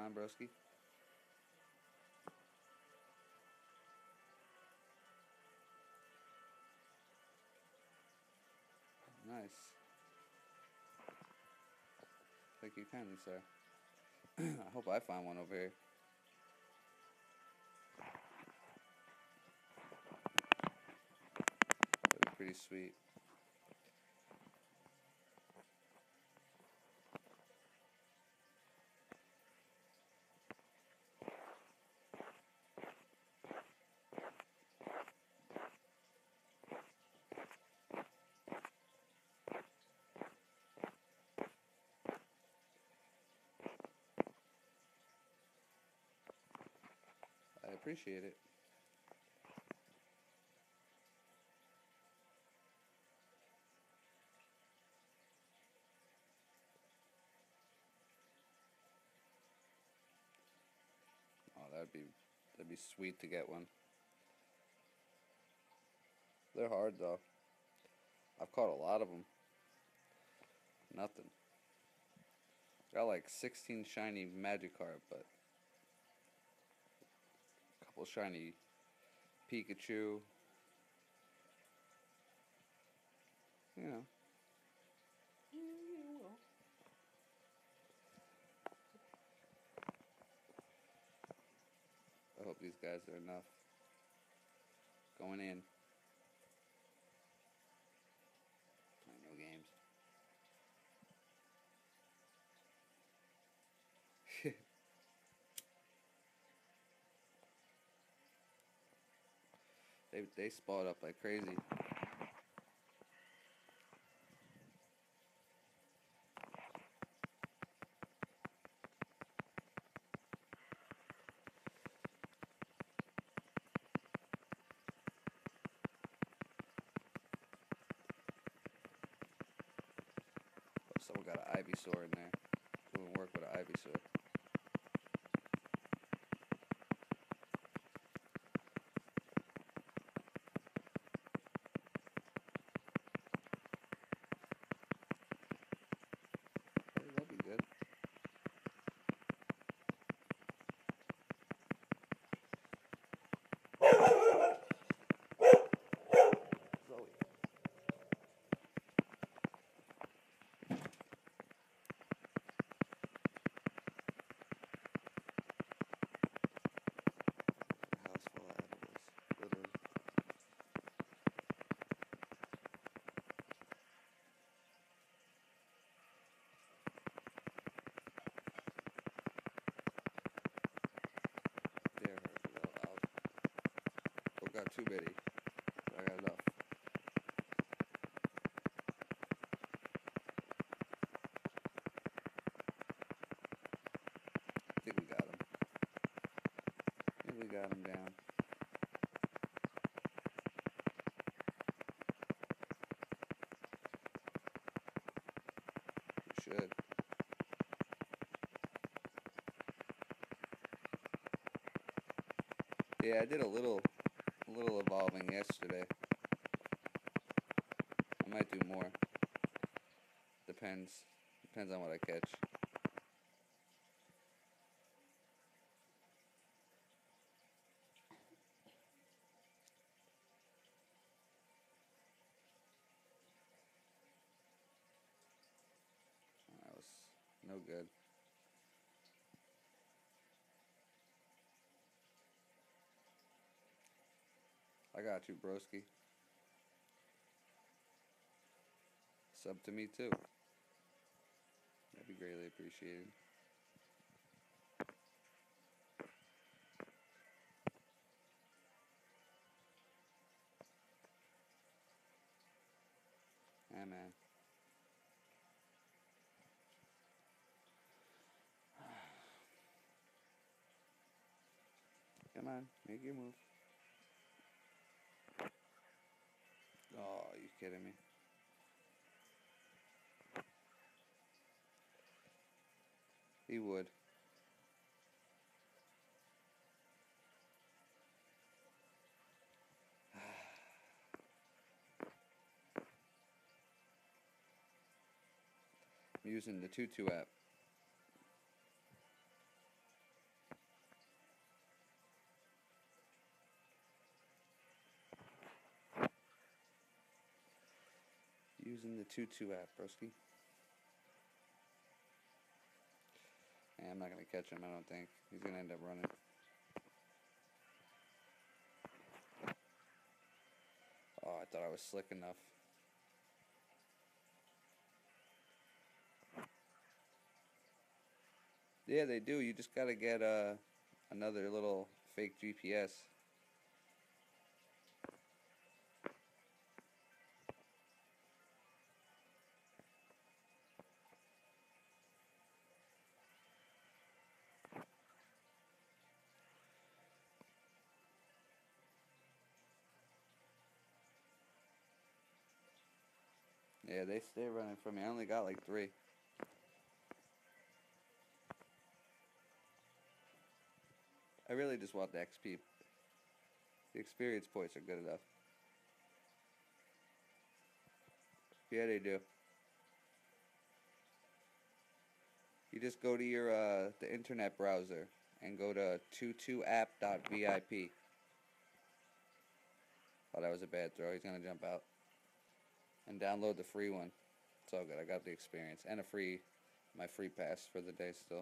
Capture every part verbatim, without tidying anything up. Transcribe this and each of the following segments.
on, broski? Nice. Thank you kindly, sir. I hope I find one over here. That'd be pretty sweet. I appreciate it. Oh, that'd be that'd be sweet to get one. They're hard though. I've caught a lot of them. Nothing. Got like sixteen shiny Magikarp, but a couple shiny Pikachu. You know. I hope these guys are enough. Going in. No games. they they spawed up like crazy. Someone got an Ivysaur in there. Doing work with an Ivysaur. Hey, that'd be good. Zoe. House full of edibles. Literally. There, I'll, I'll, I've got too many. I got enough. I think we got him. I think we got him down. We should. Yeah, I did a little, a little evolving yesterday. I might do more. Depends. Depends on what I catch. That was no good. I got you, broski. Sub to me too. That'd be greatly appreciated. Yeah, man. Come on, make your move. Oh, you kidding me? He would. I'm using the Tutu app. Using the Tutu app, broski. Yeah, I'm not going to catch him, I don't think. He's going to end up running. Oh, I thought I was slick enough. Yeah, they do. You just got to get uh, another little fake G P S. Yeah, they stay running from me. I only got like three. I really just want the X P. The experience points are good enough. Yeah, they do. You just go to your uh, the internet browser and go to tutu app dot V I P. Oh, that was a bad throw. He's gonna jump out. And download the free one. It's all good. I got the experience and a free, my free pass for the day still.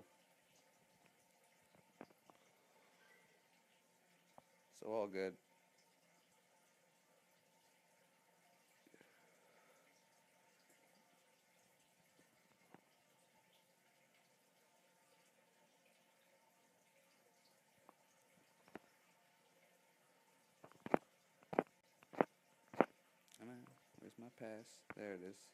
So all good. Come on. Where's my pass? There it is.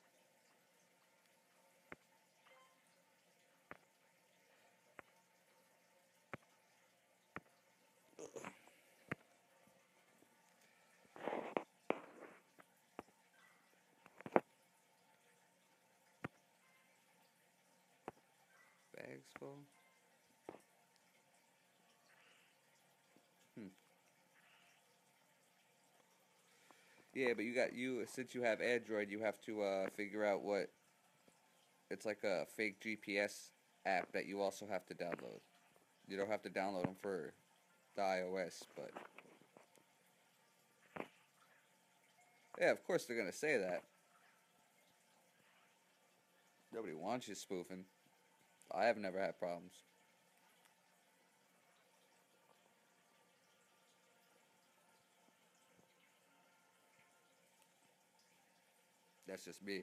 Bags full. Hmm. Yeah, but you got you since you have Android, you have to uh, figure out what. It's like a fake G P S app that you also have to download. You don't have to download them for the iOS, but yeah, of course they're gonna say that. Nobody wants you spoofing. I have never had problems. That's just me.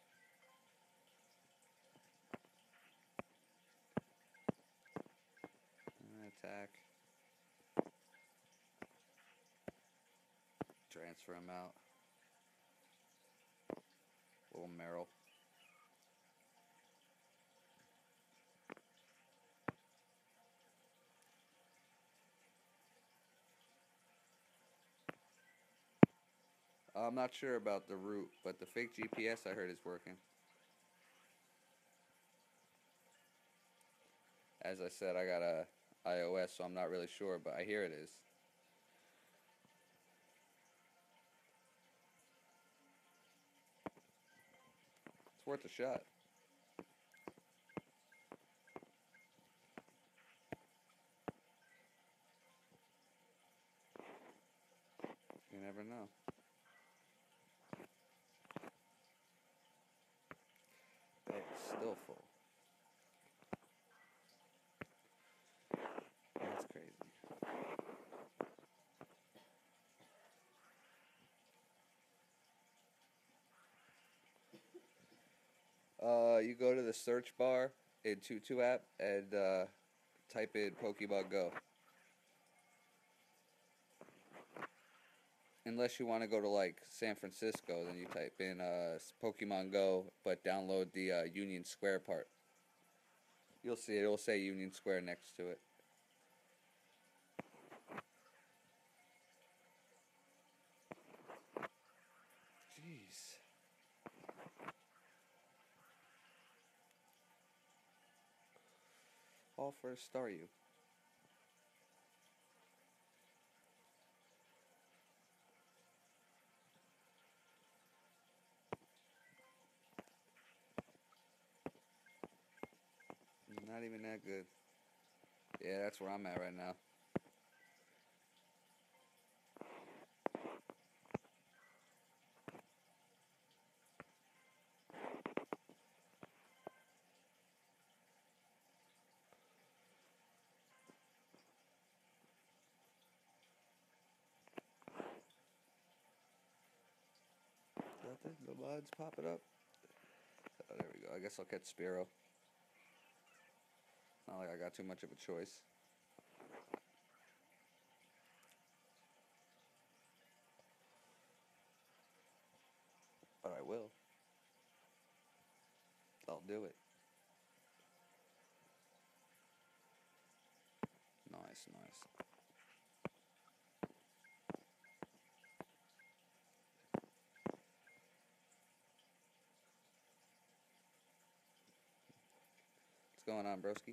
Attack. Transfer him out. Little Merrill. I'm not sure about the route, but the fake G P S I heard is working. As I said, I got a iOS, so I'm not really sure, but I hear it is. It's worth a shot. You never know. Bag's still full. That's crazy. Uh, you go to the search bar in Tutu app and uh, type in Pokemon Go. Unless you want to go to like San Francisco, then you type in uh, Pokemon Go, but download the uh, Union Square part. You'll see it. It'll say Union Square next to it. Jeez. All for a star, you. Not even that good. Yeah, that's where I'm at right now. The mods popping up. Oh, there we go. I guess I'll catch Spearow. Not like I got too much of a choice. But I will. I'll do it. Nice, nice. What's going on, broski?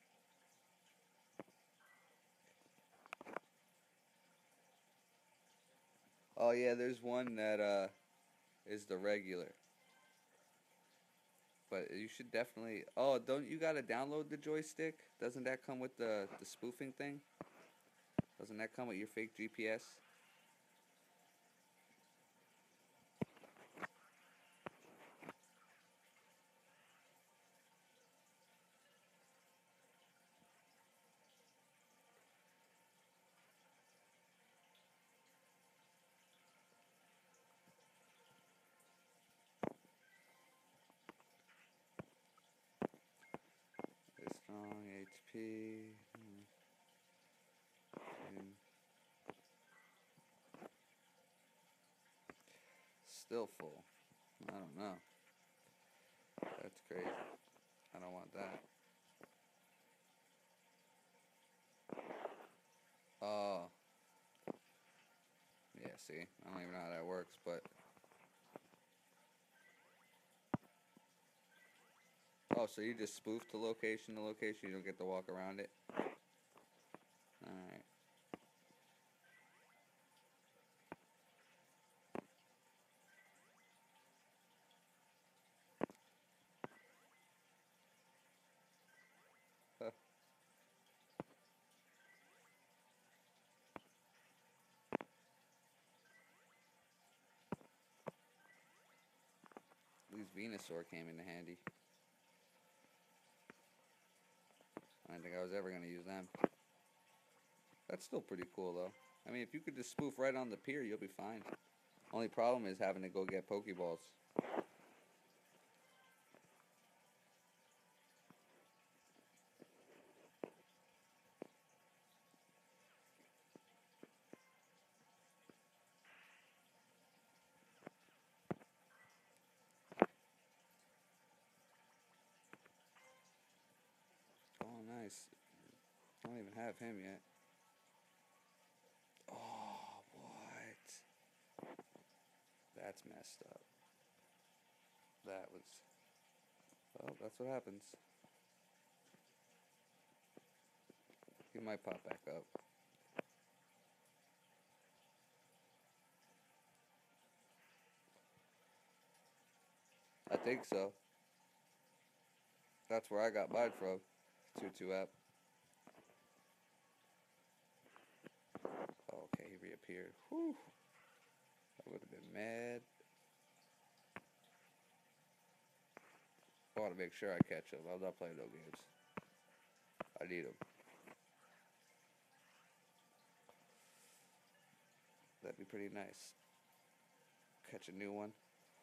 Oh yeah, there's one that uh is the regular. But you should definitely. Oh, don't you gotta download the joystick? Doesn't that come with the the spoofing thing? Doesn't that come with your fake G P S? Strong H P. Hmm. Still full. I don't know. That's crazy. I don't want that. Oh. Yeah, see? I don't even know how that works, but... Oh, so you just spoofed the location, the location, you don't get to walk around it? Alright. Huh. At least Venusaur came into handy. I didn't think I was ever going to use them. That's still pretty cool, though. I mean, if you could just spoof right on the pier, you'll be fine. Only problem is having to go get Pokeballs. Oh, nice. I don't even have him yet. Oh, what? That's messed up. That was... Well, that's what happens. He might pop back up. I think so. That's where I got mine from. two two app. Okay, he reappeared. Whew. I would have been mad. I want to make sure I catch him. I'm not playing no games. I need him. That'd be pretty nice. Catch a new one.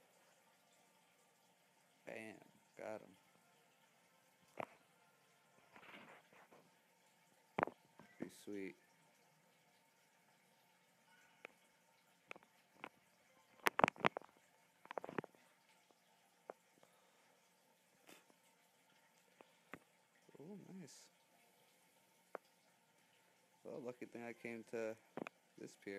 Bam. Got him. Be sweet. Oh, nice. Well, lucky thing I came to this pier.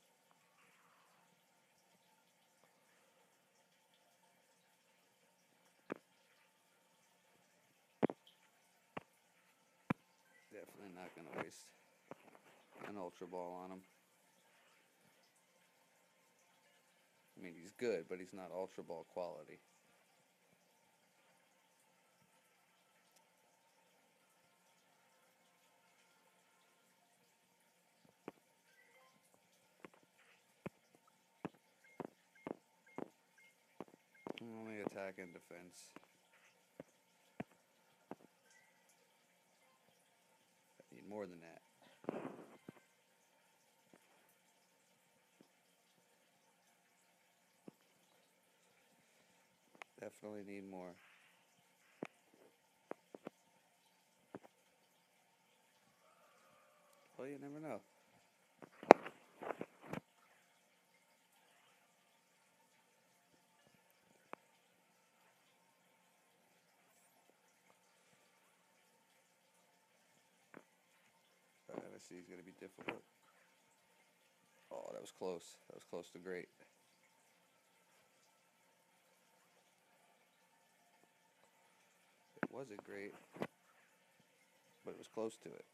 Definitely not going to waste an Ultra Ball on him. I mean, he's good, but he's not Ultra Ball quality. Only attack and defense. I need more than that. Definitely need more. Well, you never know. Alright, I see he's going to be difficult. Oh, that was close. That was close to great. It wasn't great, but it was close to it.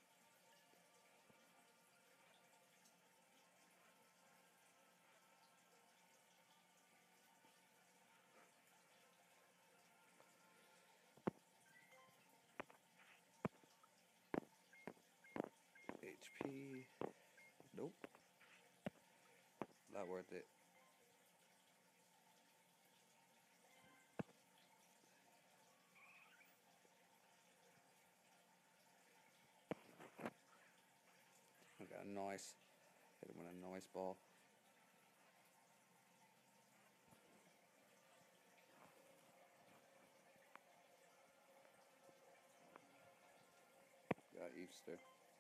H P. Nope. Not worth it. I got a nice. Hit him with a nice ball. Got Easter.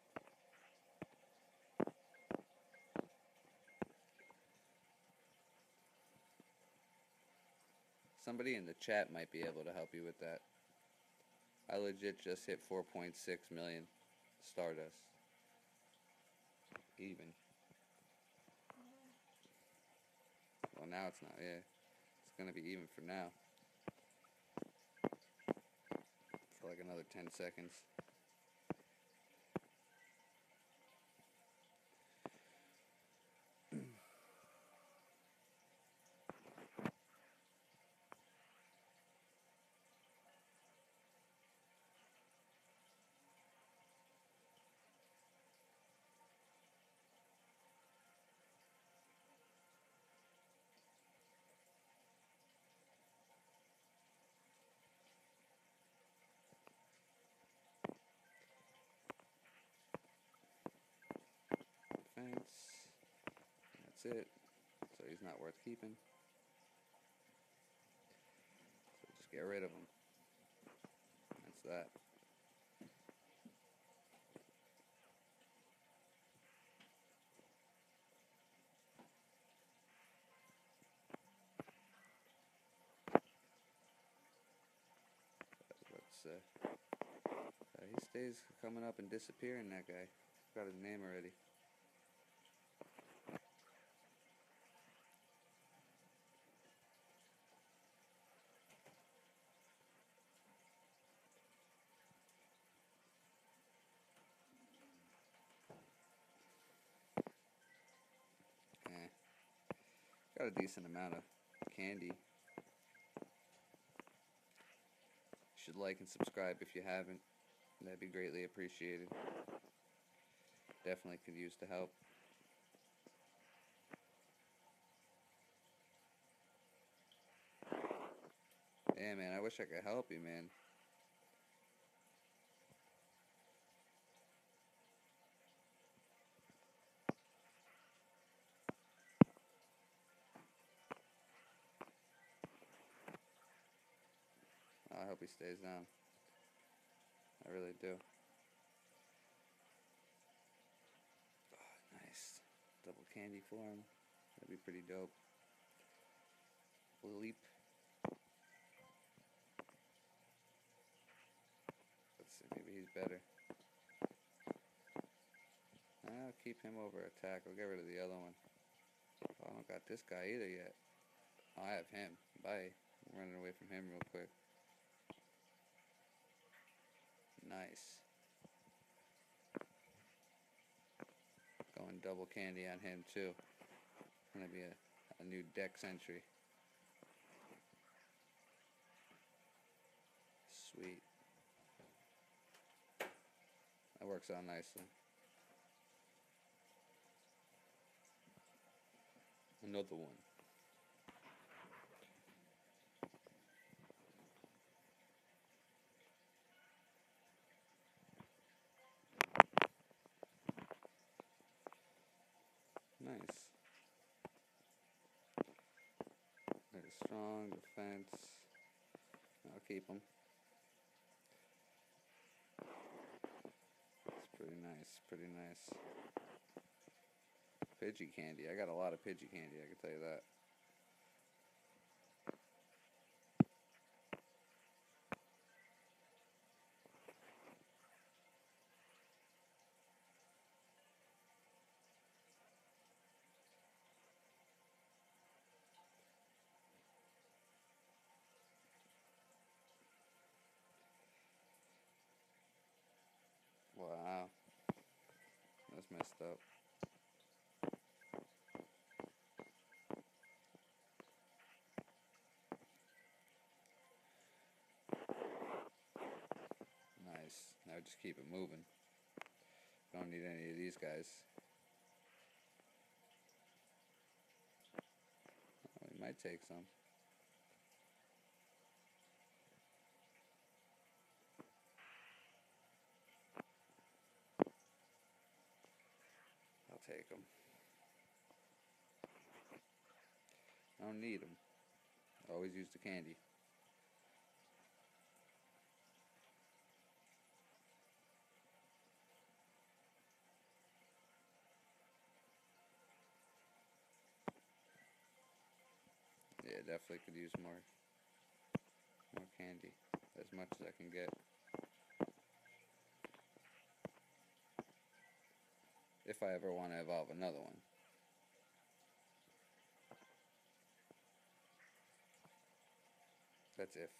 Somebody in the chat might be able to help you with that. I legit just hit four point six million Stardust. Even. Well, now it's not, yeah. It's gonna be even for now. For like another ten seconds. Defense. That's it. So he's not worth keeping. So just get rid of him. That's that. Let's uh, uh, he stays coming up and disappearing, that guy. Got his name already. Eh. Got a decent amount of candy. You should like and subscribe if you haven't. That'd be greatly appreciated. Definitely could use the help. Yeah, man, I wish I could help you, man. I hope he stays down. I really do. Oh, nice. Double candy for him. That'd be pretty dope. Leap. Let's see, maybe he's better. I'll keep him over attack. I'll get rid of the other one. Oh, I don't got this guy either yet. Oh, I have him. Bye. I'm running away from him real quick. Nice. Going double candy on him too. Gonna be a, a new dex entry. Sweet. That works out nicely. Another one. Nice. Very strong defense. I'll keep them. It's pretty nice, pretty nice. Pidgey candy. I got a lot of Pidgey candy, I can tell you that. Wow. That's messed up. Nice. Now just keep it moving. Don't need any of these guys. Oh, we might take some. I'll take them. I don't need them. Always use the candy. Yeah, definitely could use more, more candy. As much as I can get. If I ever want to evolve another one. That's if.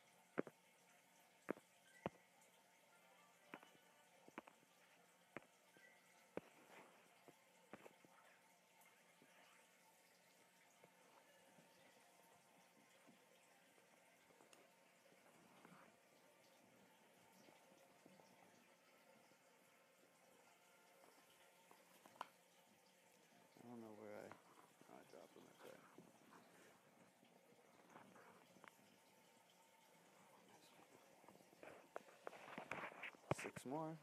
I don't know where I... Oh, I dropped them right there. Six more.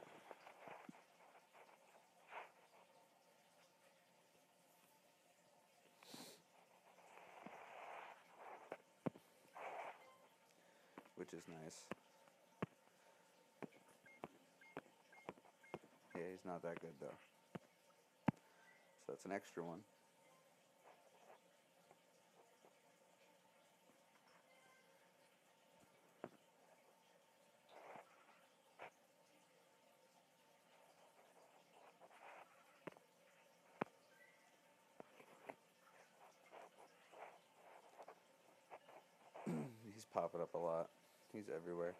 Which is nice. Yeah, he's not that good though. So that's an extra one. He's popping up a lot. He's everywhere.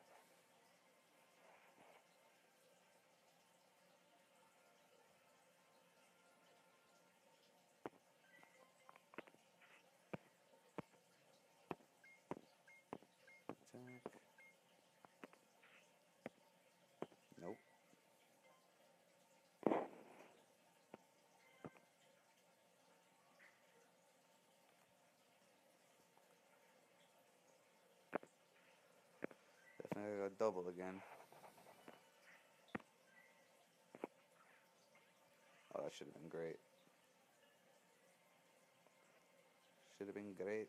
Attack. Nope. Definitely got double again. Oh, that should have been great. Should have been great.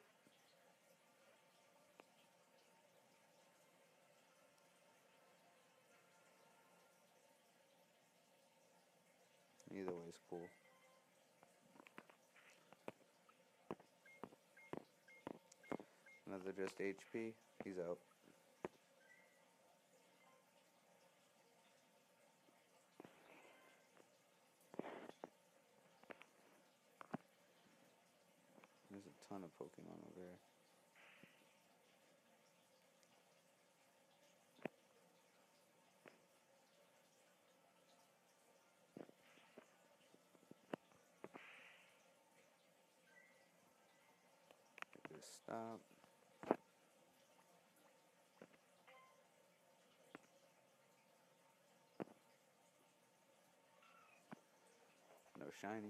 Either way is cool. Another just H P. He's out. There's a ton of Pokemon over here. Get this stop. No shiny.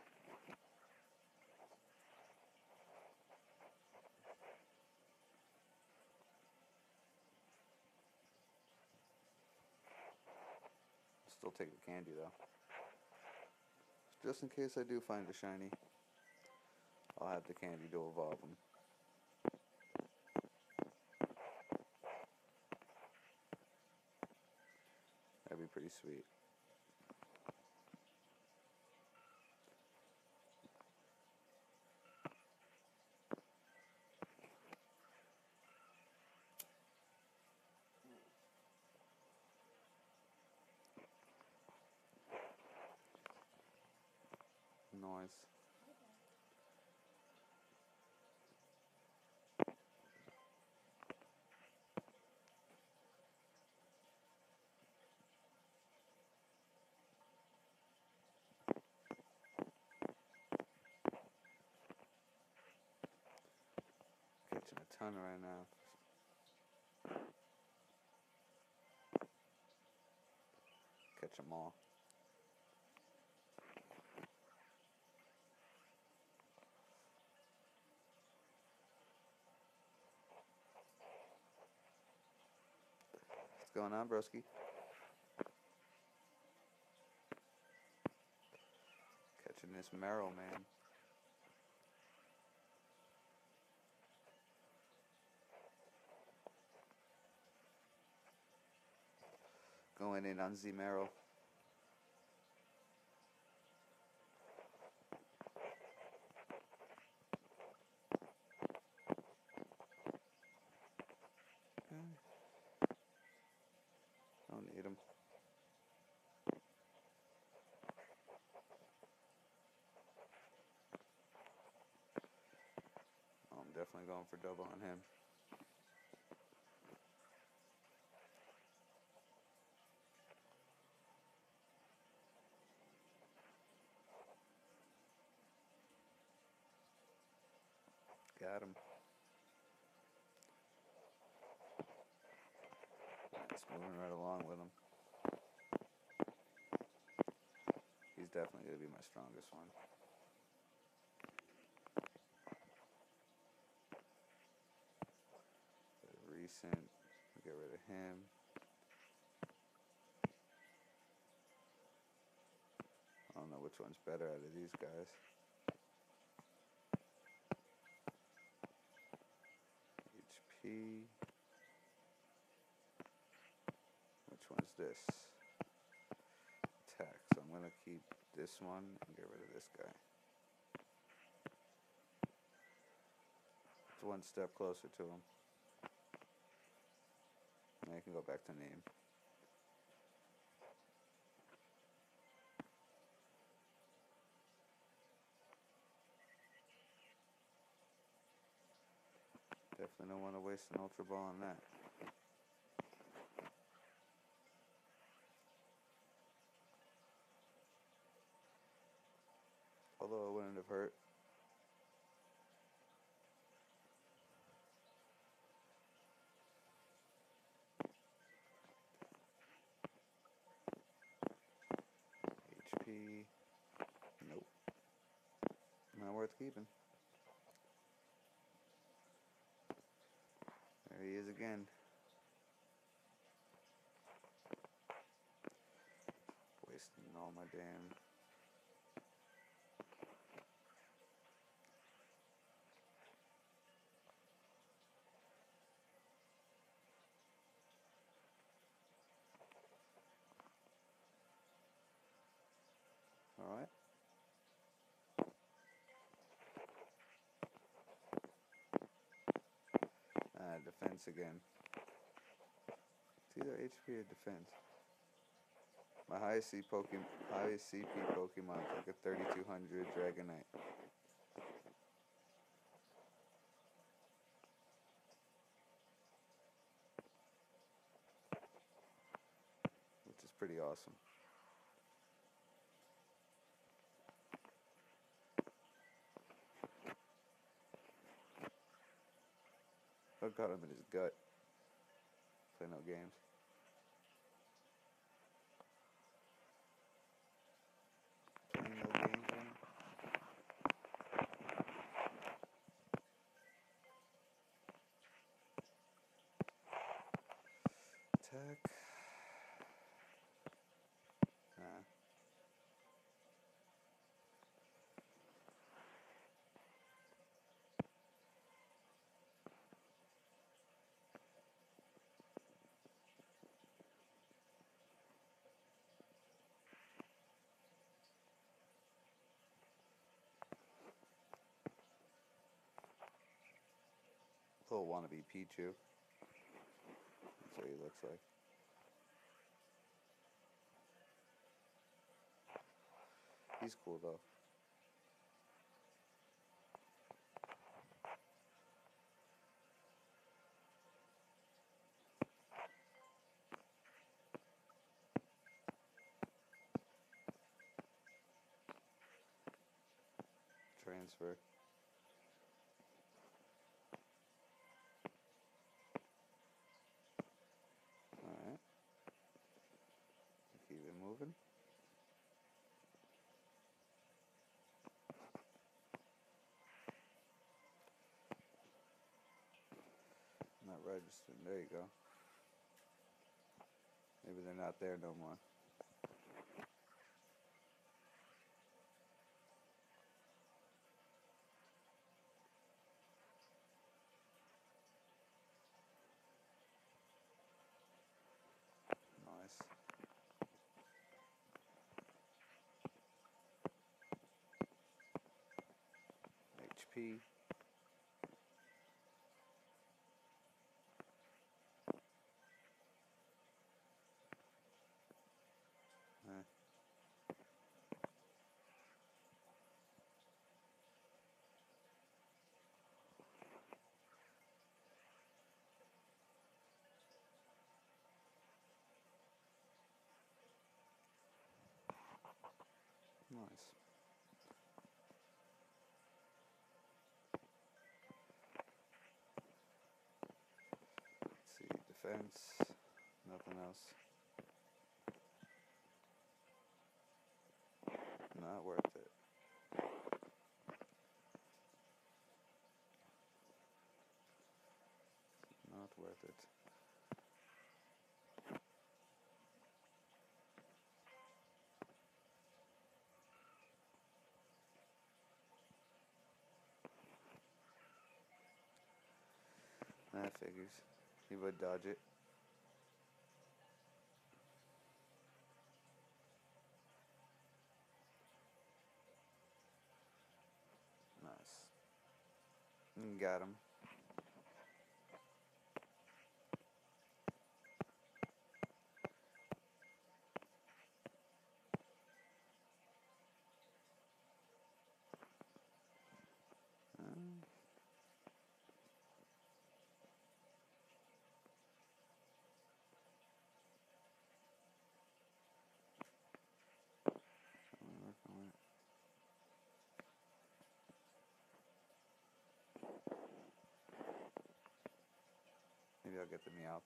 Still take the candy though. Just in case I do find a shiny, I'll have the candy to evolve them. pretty sweet. Noise. Catching a ton right now. Catch them all. What's going on, broski? Catching this Merrill, man. Going in on Z Merrill. Don't need him. Oh, I'm definitely going for double on him. Got him. It's moving right along with him. He's definitely going to be my strongest one. Recent. Get rid of him. I don't know which one's better out of these guys. H P. Which one's this? Attack. So I'm going to keep this one and get rid of this guy. It's one step closer to him. Now you can go back to name. Definitely don't want to waste an Ultra Ball on that. Although it wouldn't have hurt. H P. Nope. Not worth keeping. There he is again. Wasting all my damn... Alright. Ah, defense again. It's either H P or defense. My highest C Pokemon, highest C P Pokemon is like a thirty-two hundred Dragonite. Which is pretty awesome. I got him in his gut. Play no games. Playing no games, man. Attack. Nah. Full wannabe Pichu. That's what he looks like. He's cool though. Transfer. Alright. Keep it moving. Not registering. There you go. Maybe they're not there no more. Nice. H P. Eh. Nice. Let's see, defense, nothing else. Not worth it. Not worth it. That figures. He would dodge it. Nice. Got him. Um, Maybe I'll get the Meowth.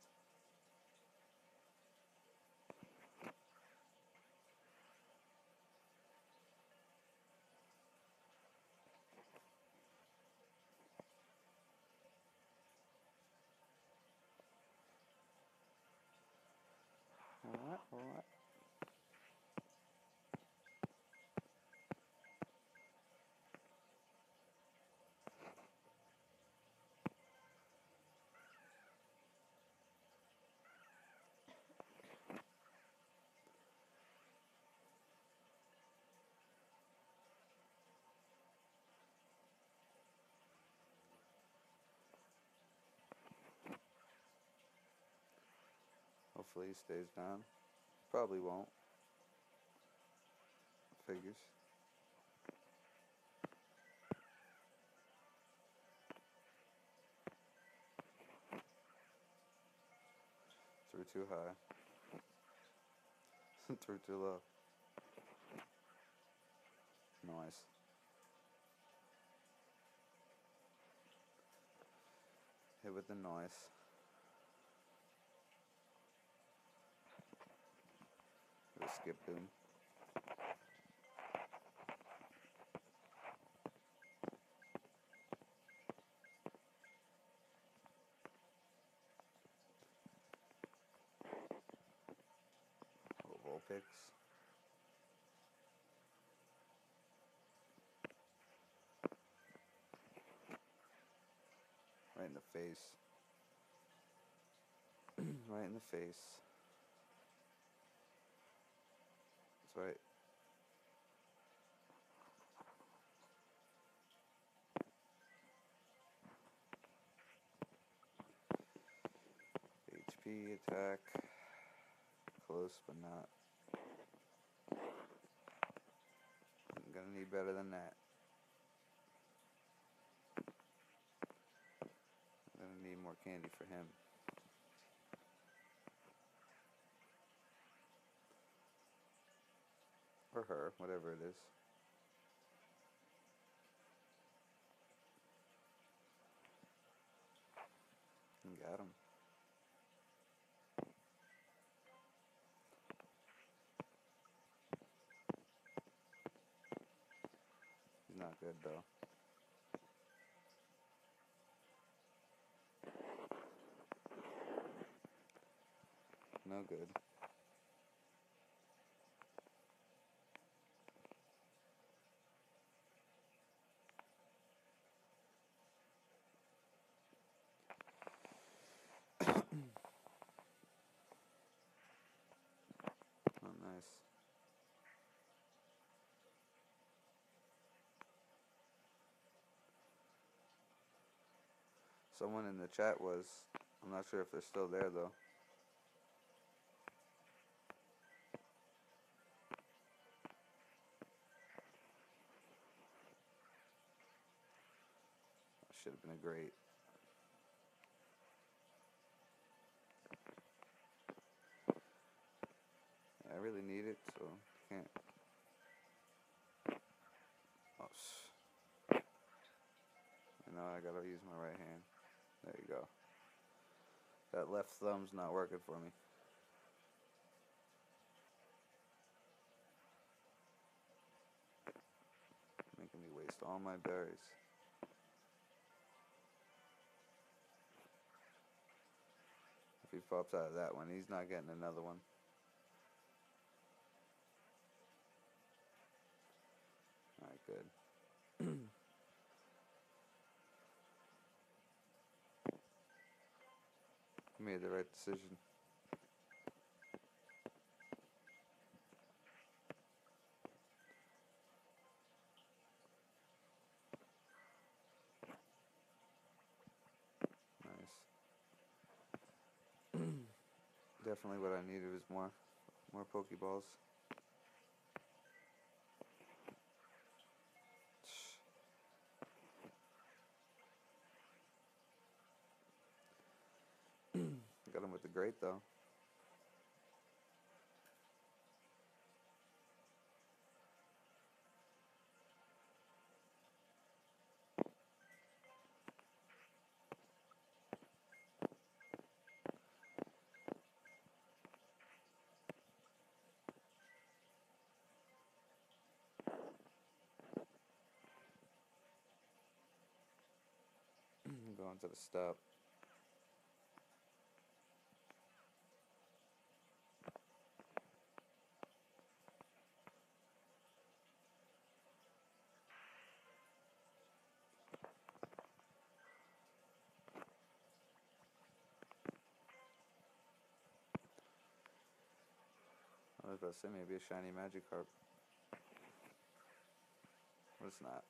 Alright, alright. Hopefully he stays down. Probably won't. Figures. Threw too high. Threw too low. Nice. Hit with the noise. Skip him. Oh, Vulpix. Right in the face. Right in the face. That's right. Key attack. Close, but not. I'm gonna need better than that. I'm gonna need more candy for him. Or her, whatever it is. And got him. He's not good though. No good. Oh, nice. Someone in the chat was. I'm not sure if they're still there though. Should have been a great. I really need it, so can't. Oh, I know I gotta use my right hand. There you go. That left thumb's not working for me. Making me waste all my berries. If he pops out of that one, he's not getting another one. Alright, good. Made the right decision. Nice. Definitely what I needed was more, more Pokeballs. Got him with the great though. Going to the stop. I was about to say maybe a shiny Magikarp. But it's not.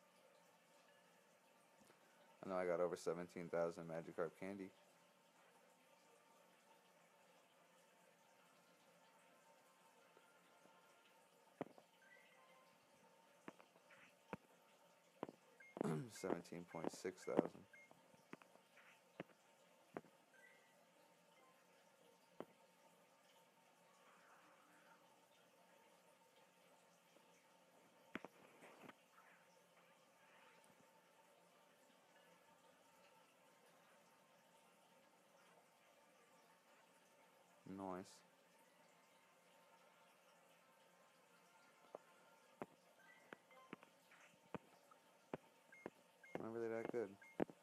I know I got over seventeen thousand Magikarp candy. seventeen point six thousand. Nice. Not really that good.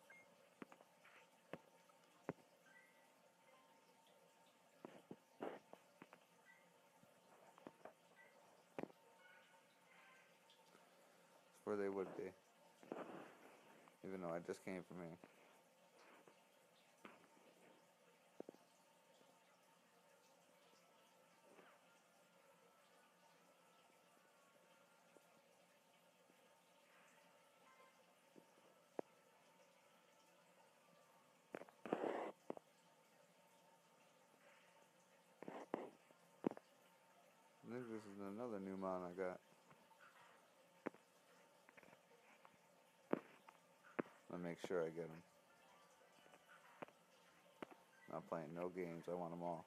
It's where they would be. Even though I just came from here. think this is another new mon I got. Let me make sure I get them. Not playing no games. I want them all.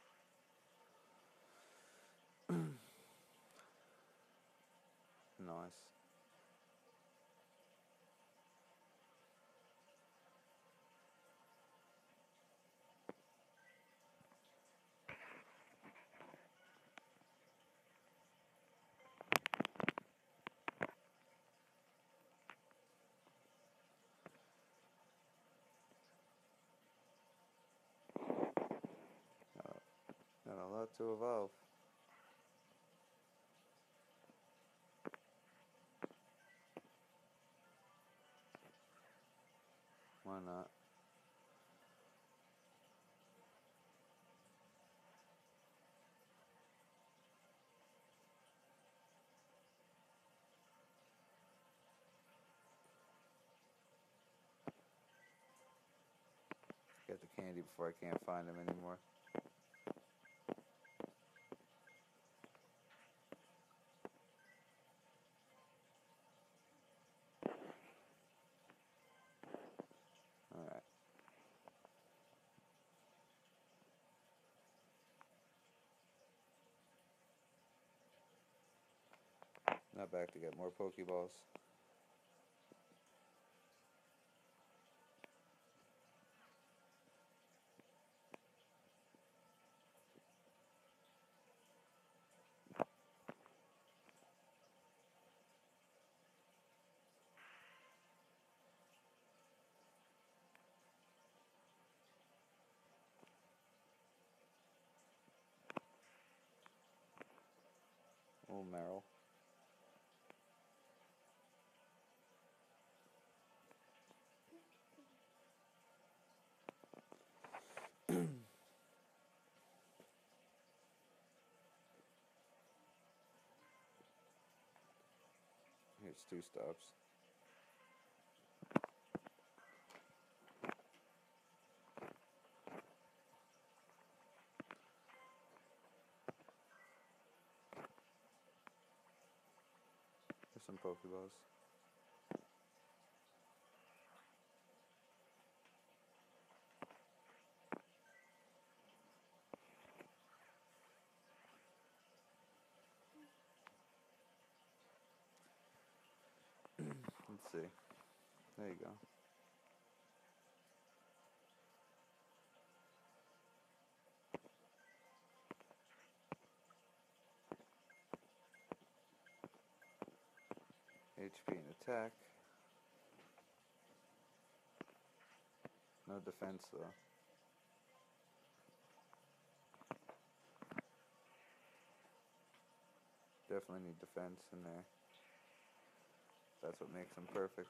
Nice. Got a lot to evolve. Why not? Get the candy before I can't find them anymore. Alright. Now back to get more Pokeballs. Oh, Meryl. Here's two stops. Here's some Pokeballs. Let's see. There you go. H P and attack. No defense though. Definitely need defense in there. That's what makes them perfect.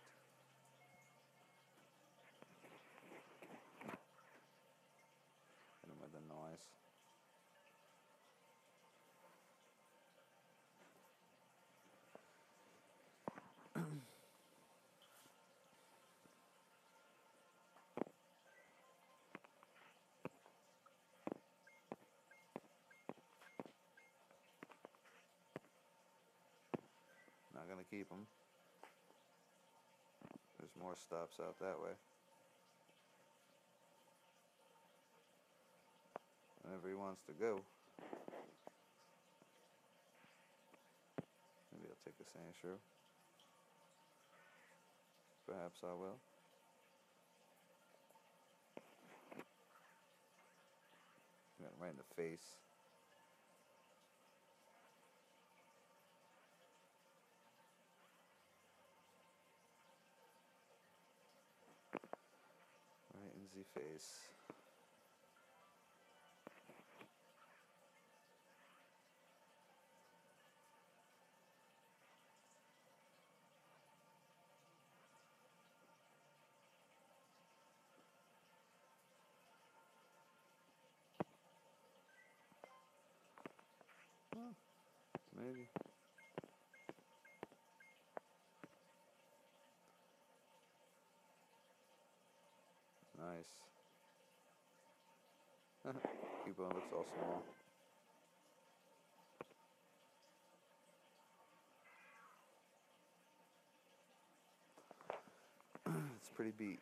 Hit him with the noise. Not gonna keep him. There's more stops out that way. Whenever he wants to go. Maybe I'll take a Sandshrew. Perhaps I will. Got him right in the face. Right in the face. Huh. Maybe. Nice. Cubone looks all small. pretty beat.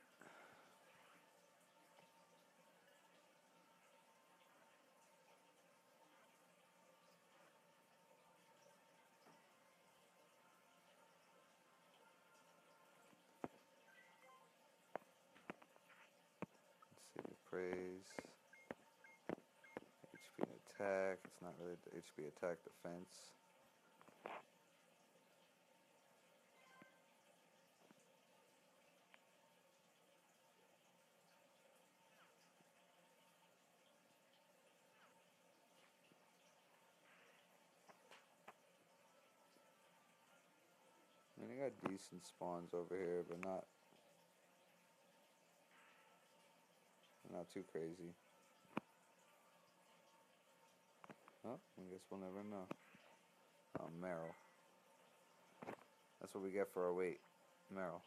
Let's see the praise. H P attack. It's not really the H P attack defense. I mean, I got decent spawns over here, but not not too crazy. Oh, I guess we'll never know. Oh, Meryl. That's what we get for our wait. Meryl.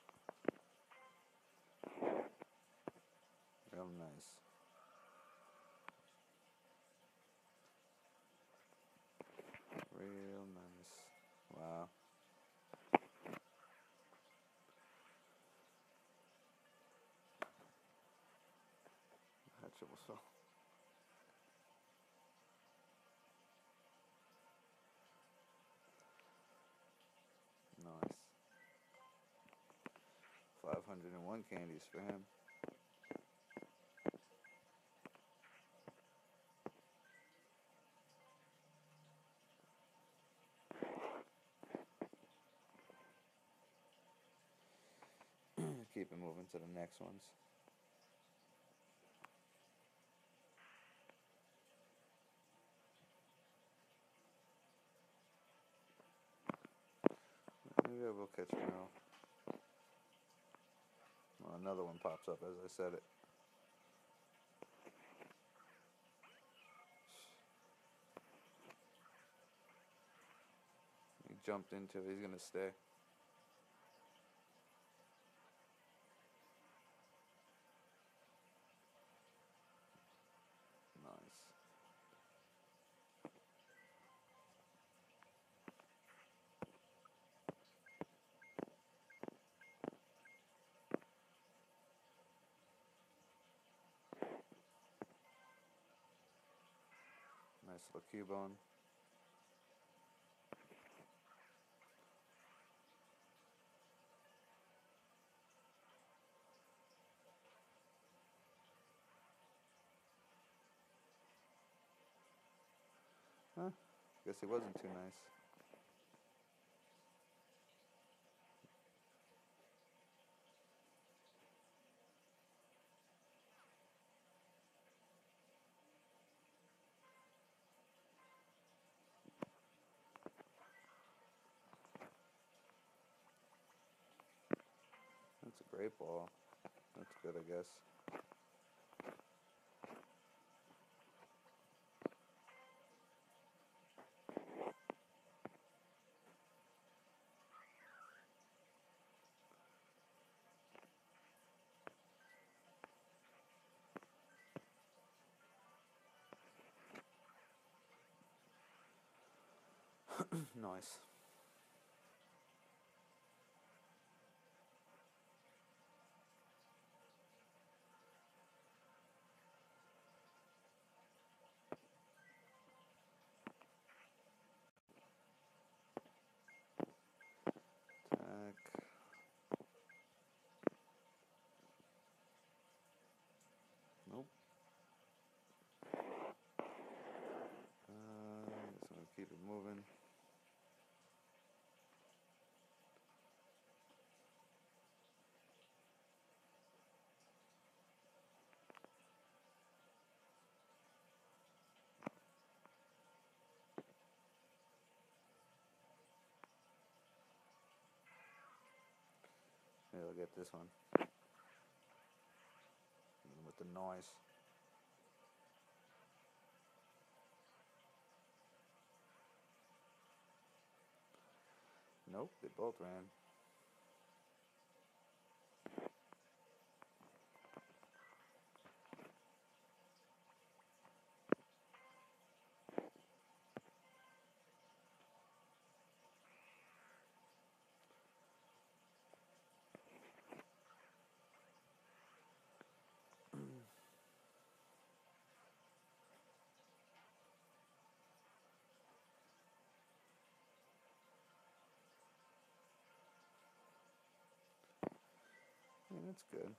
Real nice. Real nice. Wow. Hatchable so. Nice. five hundred one candies for him. Keep it moving to the next ones. Maybe I will catch Meryl. Well, another one pops up as I said it. He jumped into it. He's gonna stay. Nice. Nice little Cubone. Huh? Guess he wasn't too nice. That's a great ball. That's good, I guess. Nice. Attack. Nope. Uh, just gonna keep it moving. Maybe I'll get this one. With the noise. Nope, they both ran. That's good.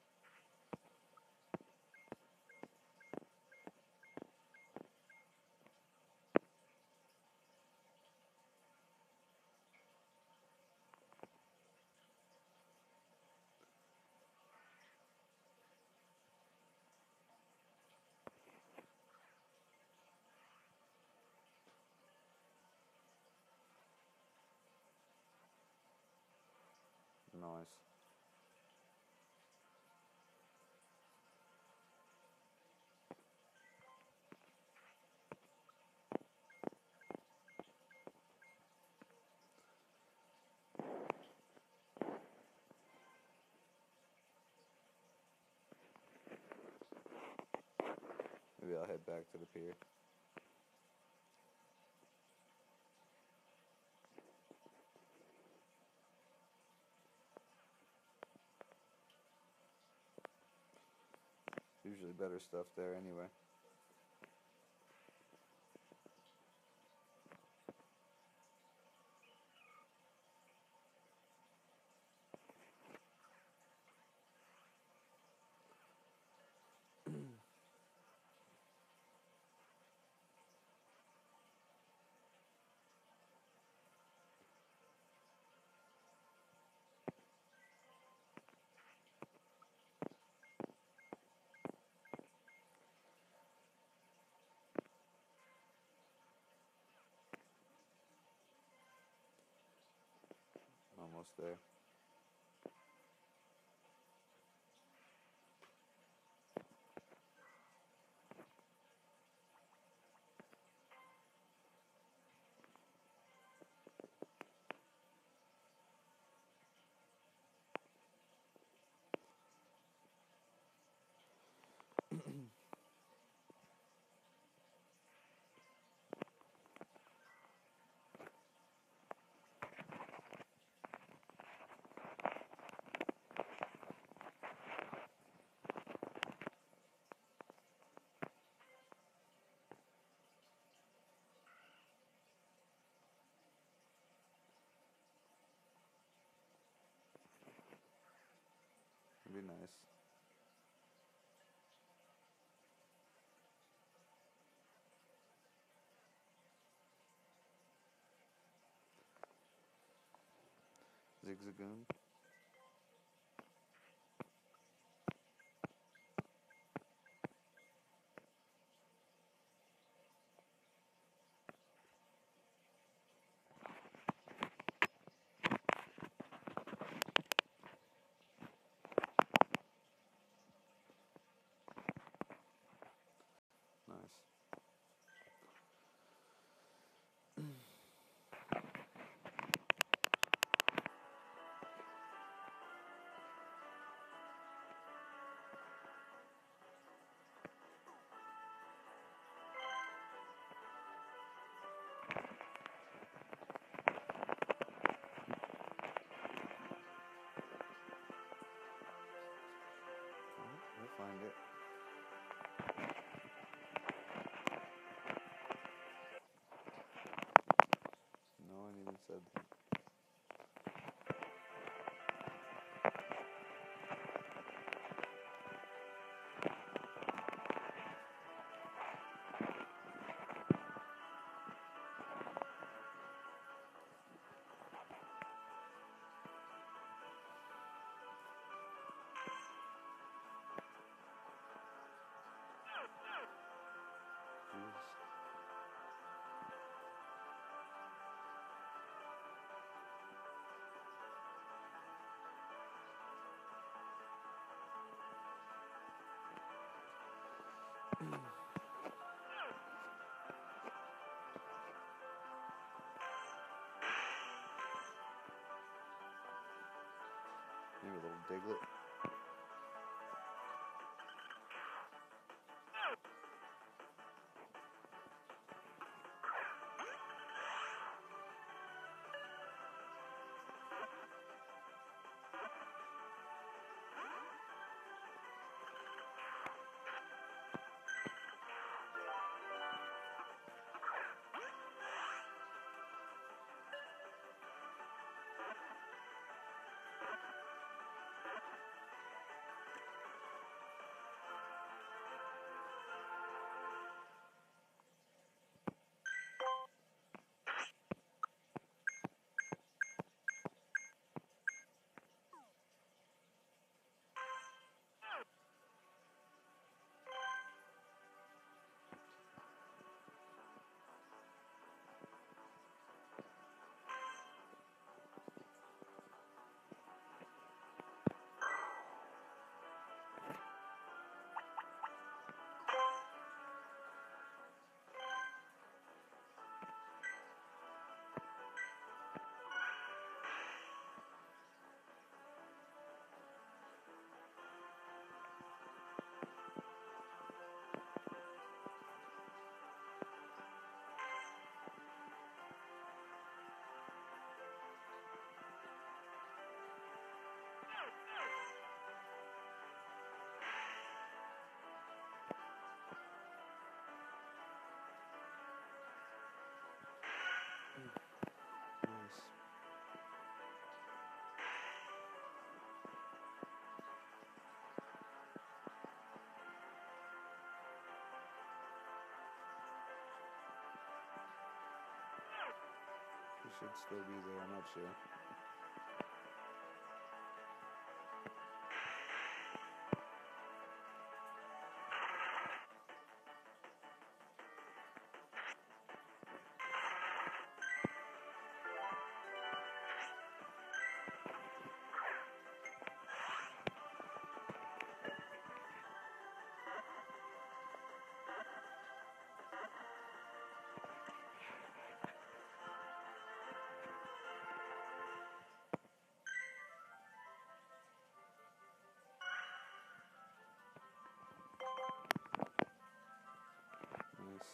Nice. Maybe I'll head back to the pier. Usually better stuff there anyway. Almost there. It'd be nice. Zigzagoon. Nice. We'll find it. No one even said that. Maybe a little Diglett. should still be there. I'm not sure. Nice.